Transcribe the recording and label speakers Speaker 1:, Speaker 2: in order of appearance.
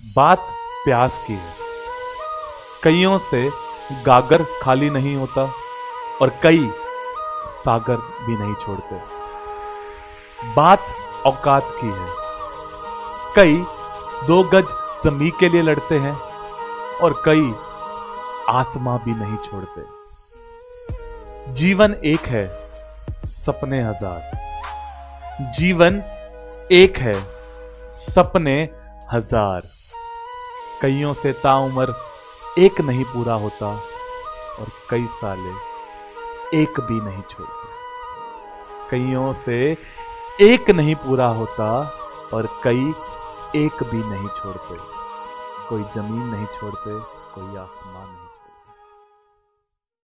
Speaker 1: बात प्यास की है। कईयों से गागर खाली नहीं होता और कई सागर भी नहीं छोड़ते। बात औकात की है। कई 2 गज जमीन के लिए लड़ते हैं और कई आसमां भी नहीं छोड़ते। जीवन एक है, सपने हजार। जीवन एक है, सपने हजार। कईयों से ताउम्र एक नहीं पूरा होता और कई साले एक भी नहीं छोड़ते। कईयों से एक नहीं पूरा होता और कई एक भी नहीं छोड़ते। कोई जमीन नहीं छोड़ते, कोई आसमान नहीं।